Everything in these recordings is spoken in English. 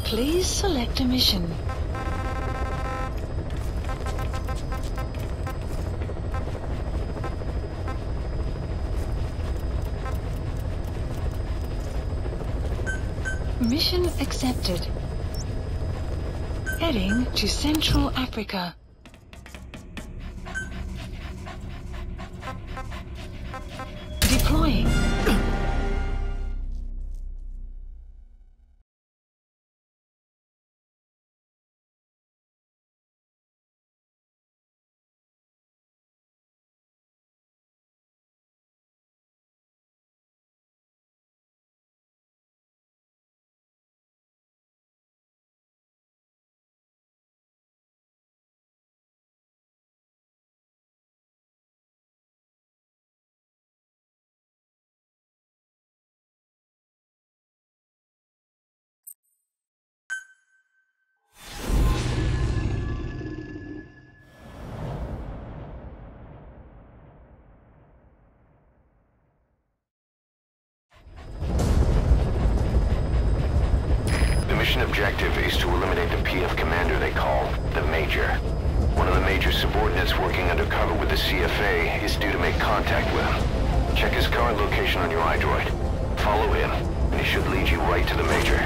Please select a mission. Mission accepted. Heading to Central Africa. Deploying. Mission objective is to eliminate the PF commander they call the Major. One of the Major's subordinates working undercover with the CFA is due to make contact with him. Check his current location on your iDroid. Follow him, and he should lead you right to the Major.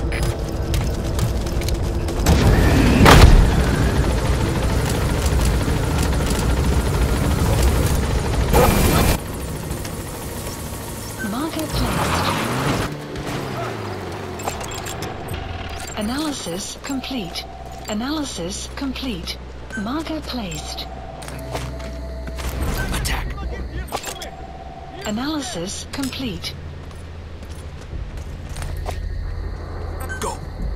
Marker placed. Analysis complete. Analysis complete. Marker placed. Attack. Analysis complete. Go.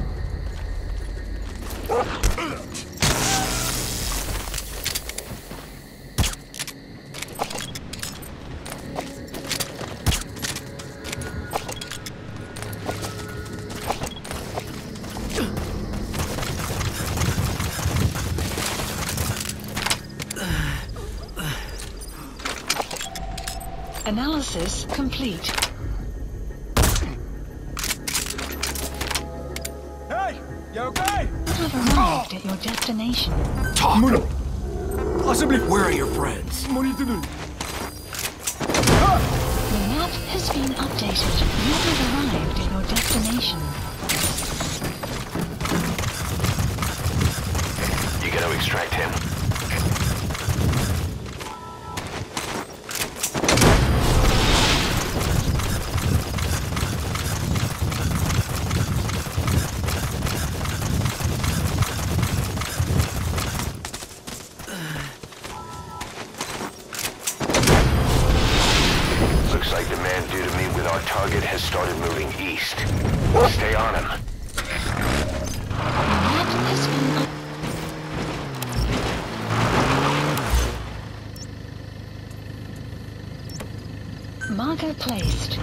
Analysis complete. Hey! You okay? You have arrived at your destination. Talk. Possibly. Where are your friends? The map has been updated. You have arrived at your destination. You gotta extract him. Looks like the man due to meet with our target has started moving east. Stay on him. The map has been updated. Marker placed.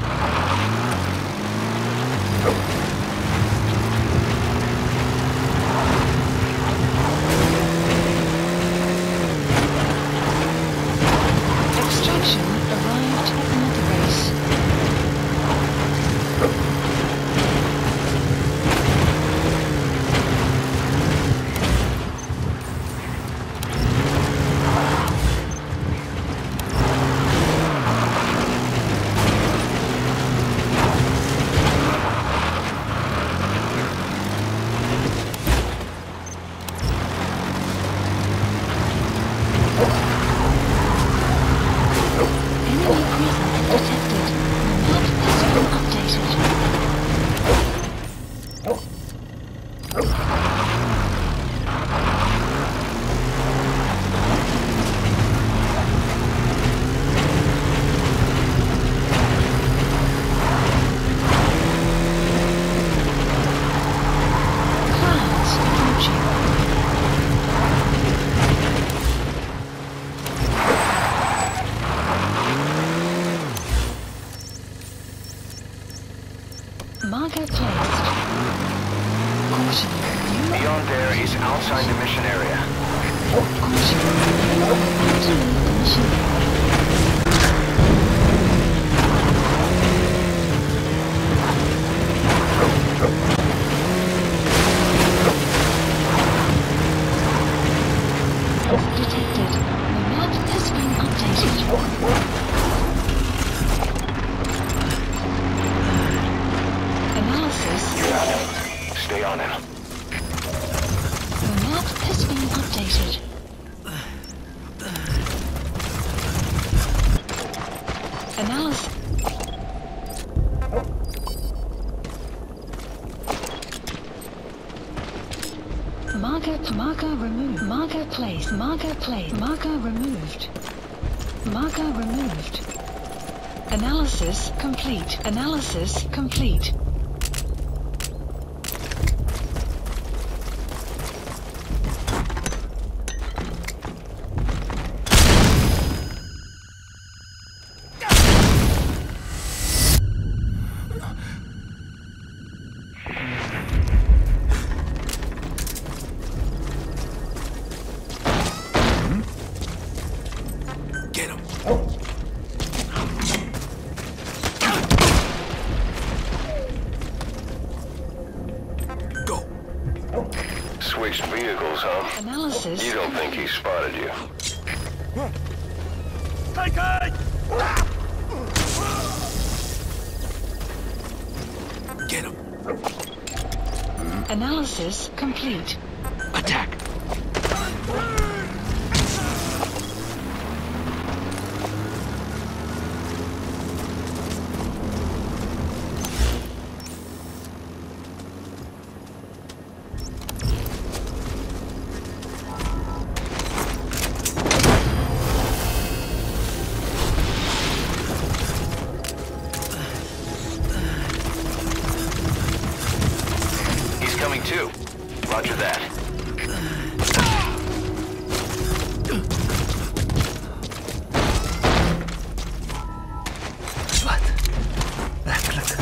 Extraction arrived at Mother Base. Enemy presence detected. The map has been updated. Clouds approaching. Marker placed. Caution. You Beyond there is outside the mission area. Caution. You are about to leave the mission area. Analysis detected. The map has been updated. Analysis. You got him. Stay on him. The map has been updated. Analysis. Marker removed. Marker place. Marker place. Marker removed. Marker removed. Analysis complete. Analysis complete. Switched vehicles, huh? Analysis. You don't think he spotted you? Get him. Analysis complete. Attack. Coming too. Roger that. Wat? Werkelijk.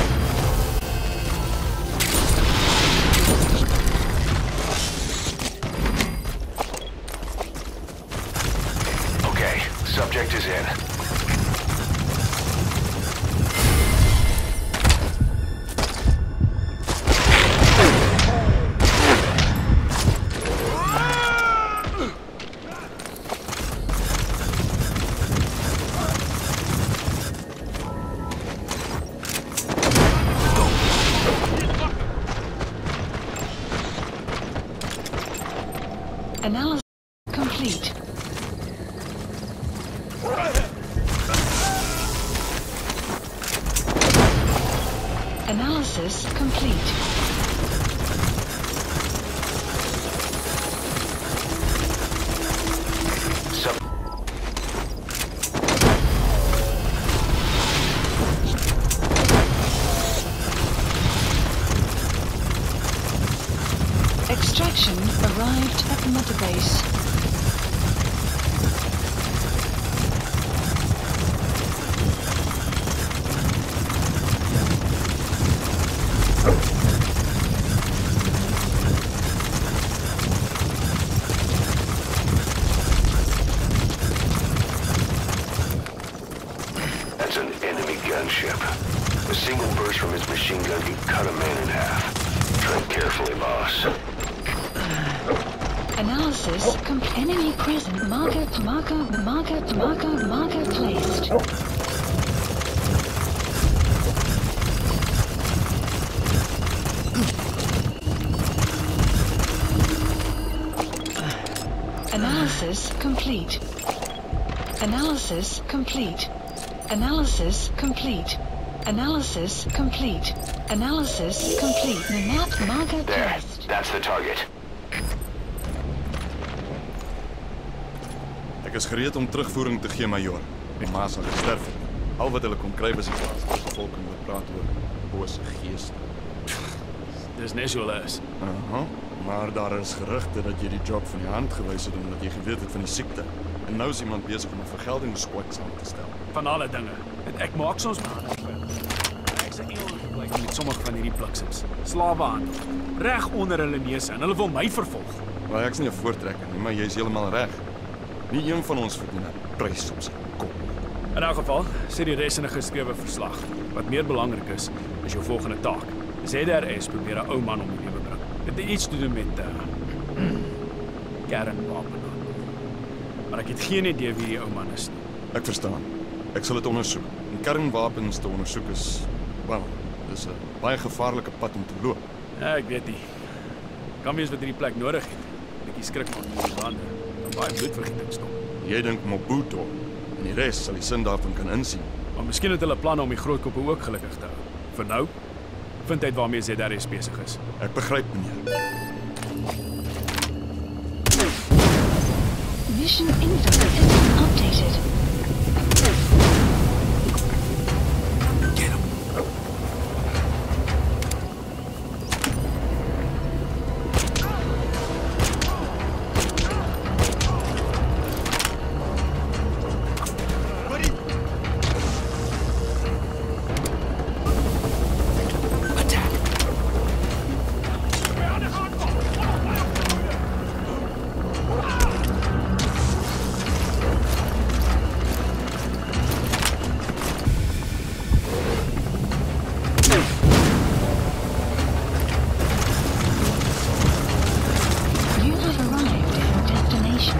Okay, subject is in. Analysis complete. Analysis complete. Extraction arrived at Mother Base. That's an enemy gunship. A single burst from his machine gun can cut a man in half. Tread carefully, boss. Analysis enemy present. Marker placed. Analysis complete. Analysis complete. Analysis complete. Analysis complete. Analysis complete. The map marker There. placed. That's the target. Ek is gereed om terugvoering te gee, majoor. Die ma sal sterf. Al wat hulle kon kry was die bevolking wat praat oor bose geeste. Dis net so hulle is. Aha. Maar daar is gerugte dat jy die job van die hand gewys het omdat jy geweet het van die siekte. En nou is iemand besig om 'n vergeldingskwak saam te stel. Van alle dinge. Ek maak soms Ek sê engel gebruik met sommige van hierdie bliksems. Slawehandel. Reg onder hulle neuse en hulle wil my vervolg. Maar ek's nie 'n voortrekker nie, maar jy's heeltemal reg. Nie een van ons verdien 'n prys op sy kop. In elk geval, sê die res in 'n geskrewe verslag. Wat meer belangrik is jou volgende taak. ZRS probeer 'n ou man om die lewe bring. Dit het iets te doen met kernwapen. maar ek het geen idee wie die ou man is nie. Ek verstaan. Ek sal dit ondersoek. En kernwapens te ondersoek is, wel, dis 'n baie gevaarlike pad om te loop. Ja, ek weet nie. Kan wees wat hierdie plek nodig het. 'n Bietjie skrik van die lande. En baie bloedvergieting stop. Jy dink Mobutu en die res sal die sin daarvan kan insien. Maar miskien het hulle planne om die groot koppe ook gelukkig te hou. Vir nou, vind uit waarmee ZRS besig is. Ek begryp, meneer. Mission info has been updated. Get him. Attack. You have arrived at your destination.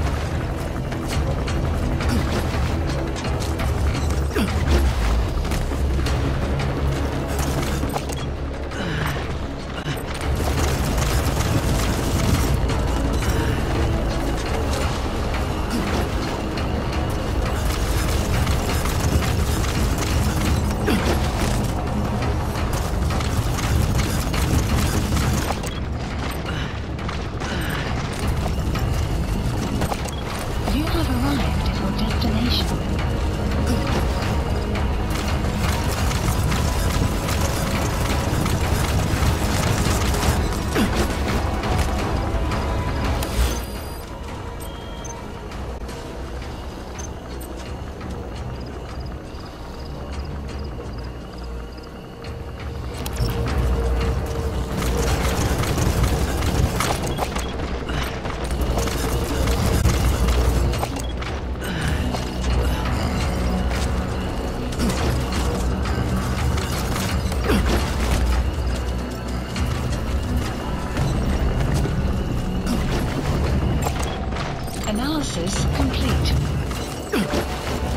You have arrived at your destination. Analysis complete.